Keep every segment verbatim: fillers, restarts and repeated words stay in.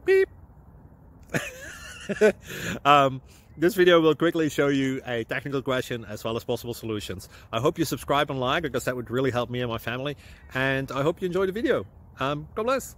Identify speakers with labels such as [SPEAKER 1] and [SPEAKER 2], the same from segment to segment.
[SPEAKER 1] Beep. um, this video will quickly show you a technical question as well as possible solutions. I hope you subscribe and like, because that would really help me and my family. And I hope you enjoy the video. Um, God bless.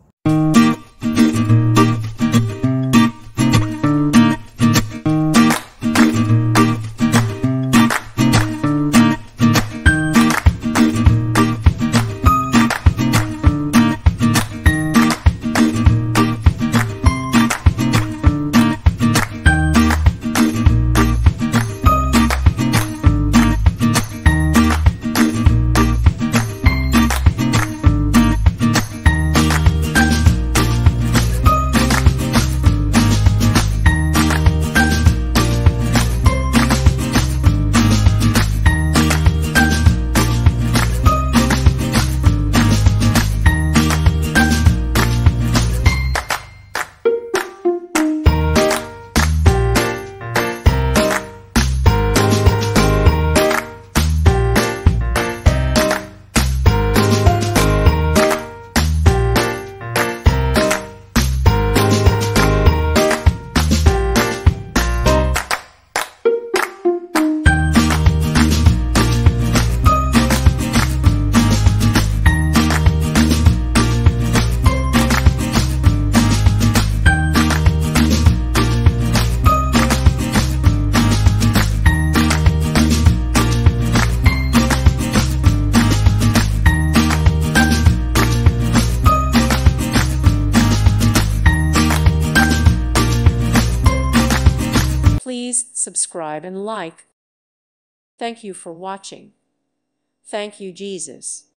[SPEAKER 2] Please subscribe and like. Thank you for watching. Thank you, Jesus.